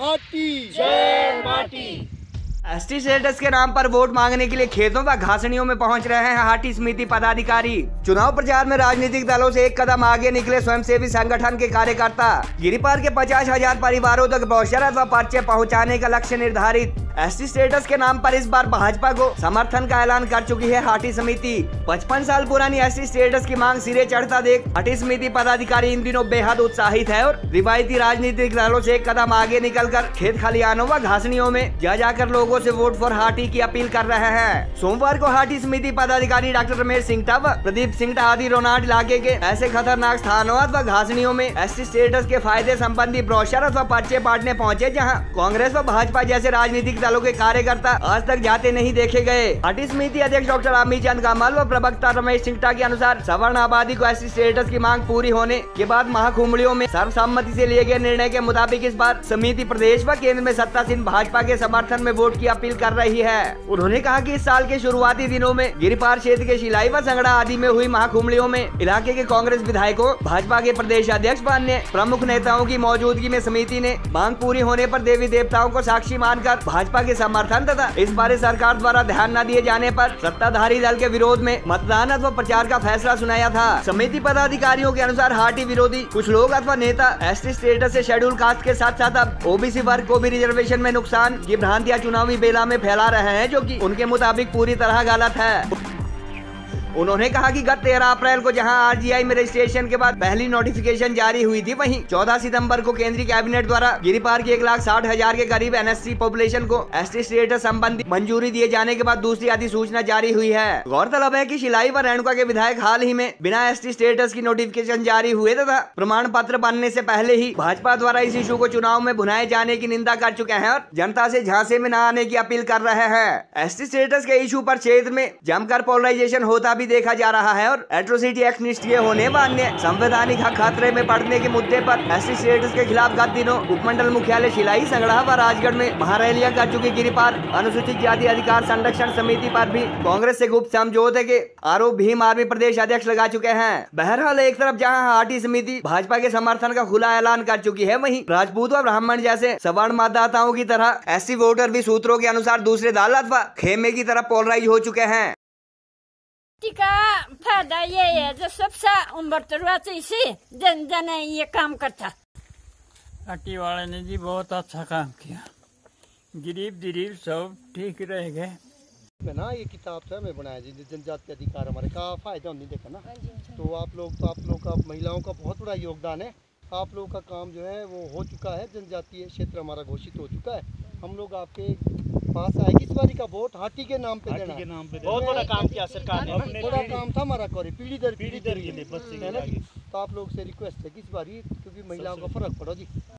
हाटी जय माटी। ST status के नाम पर वोट मांगने के लिए खेतों व घासनियों में पहुंच रहे हैं हाटी समिति पदाधिकारी। चुनाव प्रचार में राजनीतिक दलों से एक कदम आगे निकले स्वयंसेवी संगठन के कार्यकर्ता। गिरिपार के 50,000 परिवारों तक ब्रोशर व पर्चे पहुंचाने का लक्ष्य निर्धारित। एसटी स्टेटस के नाम पर इस बार भाजपा को समर्थन का ऐलान कर चुकी है हाटी समिति। 55 साल पुरानी एसटी स्टेटस की मांग सिरे चढ़ता देख हाटी समिति पदाधिकारी इन दिनों बेहद उत्साहित है और रिवायती राजनीतिक दलों से एक कदम आगे निकलकर खेत खलिहानों व घासनियों में जा जाकर लोगों से वोट फॉर हाटी की अपील कर रहे हैं। सोमवार को हाटी समिति पदाधिकारी डॉक्टर रमेश सिंगटा व प्रदीप सिंगटा आदि रोनाट इलाके के ऐसे खतरनाक स्थानों व घासनियों में एसटी स्टेटस के फायदे संबंधी ब्रोशर अथवा पर्चे बांटने पहुंचे, जहां कांग्रेस व भाजपा जैसे राजनीतिक दलों के कार्यकर्ता आज तक जाते नहीं देखे गए। हाटी समिति अध्यक्ष डॉक्टर अमित चंद कमल व प्रवक्ता रमेश सिंगटा के अनुसार सवर्ण आबादी को एसटी स्टेटस की मांग पूरी होने के बाद महाकुंभड़ियों में सर्वसम्मति से लिए गए निर्णय के मुताबिक इस बार समिति प्रदेश व केंद्र में सत्तासीन भाजपा के समर्थन में वोट की अपील कर रही है। उन्होंने कहा कि इस साल के शुरुआती दिनों में गिरिपार क्षेत्र के शिलाई व संगड़ा आदि में हुई महाकुंभड़ियों में इलाके के कांग्रेस विधायकों, भाजपा के प्रदेश अध्यक्ष व अन्य प्रमुख नेताओं की मौजूदगी में समिति ने मांग पूरी होने पर देवी देवताओं को साक्षी मानकर भाजपा के समर्थन तथा इस बारे सरकार द्वारा ध्यान न दिए जाने पर सत्ताधारी दल के विरोध में मतदान अथवा प्रचार का फैसला सुनाया था। समिति पदाधिकारियों के अनुसार हाटी विरोधी कुछ लोग अथवा नेता एसटी स्टेटस से शेड्यूल कास्ट के साथ साथ अब ओबीसी वर्ग को भी रिजर्वेशन में नुकसान की भ्रांतियां चुनावी बेला में फैला रहे हैं, जो कि उनके मुताबिक पूरी तरह गलत है। उन्होंने कहा कि गत 13 अप्रैल को जहां आरजीआई में रजिस्ट्रेशन के बाद पहली नोटिफिकेशन जारी हुई थी, वहीं 14 सितंबर को केंद्रीय कैबिनेट द्वारा गिरिपार की 1,60,000 के करीब एनएससी पॉपुलेशन को एसटी स्टेटस संबंधी मंजूरी दिए जाने के बाद दूसरी अधिसूचना जारी हुई है। गौरतलब है कि शिलाई व रेणुका के विधायक हाल ही में बिना एसटी स्टेटस की नोटिफिकेशन जारी हुए तथा प्रमाण पत्र बनने से पहले ही भाजपा द्वारा इस इशू को चुनाव में भुनाए जाने की निंदा कर चुके हैं और जनता से झांसे में न आने की अपील कर रहे हैं। एसटी स्टेटस के इशू पर क्षेत्र में जमकर पोलराइजेशन होता भी देखा जा रहा है और एट्रोसिटी एक्ट निष्क्रिय होने व अन्य संवैधानिक हक खतरे में पड़ने के मुद्दे पर एसटी स्टेटस के खिलाफ गत दिनों उपमंडल मुख्यालय शिलाई, संगड़ा व राजगढ़ में महारैलियां कर चुकी गिरिपार अनुसूचित जाति अधिकार संरक्षण समिति पर भी कांग्रेस से गुप्त समझौते के आरोप भीम आर्मी प्रदेश अध्यक्ष लगा चुके हैं। बहरहाल एक तरफ जहां हाटी समिति भाजपा के समर्थन का खुला ऐलान कर चुकी है, वहीं राजपूत व ब्राह्मण जैसे सवर्ण मतदाताओं की तरह एससी वोटर भी सूत्रों के अनुसार दूसरे दल अथवा खेमे की तरफ पोलराइज हो चुके हैं। का फायदा ये है जो सबसे उम्र तरुआ से जन जन ये काम करता। हाटी वाले ने जी बहुत अच्छा काम किया, गरीब सब ठीक रह गए। ना ये किताब था मैं बनाया जी जनजाति अधिकार हमारे का फायदा नहीं देखा ना, तो आप लोग का महिलाओं का बहुत बड़ा योगदान है। आप लोगों का काम जो है वो हो चुका है, जनजातीय क्षेत्र हमारा घोषित हो चुका है। हम लोग आपके पास आए किस बारी का वोट हाटी के नाम पे देना, बहुत बड़ा काम किया सरकार ने, बड़ा काम था हमारा करे पीढ़ी दर पीढ़ी है ना जी। तो आप लोग से रिक्वेस्ट है किस बारी, क्योंकि महिलाओं का फर्क पड़ो जी।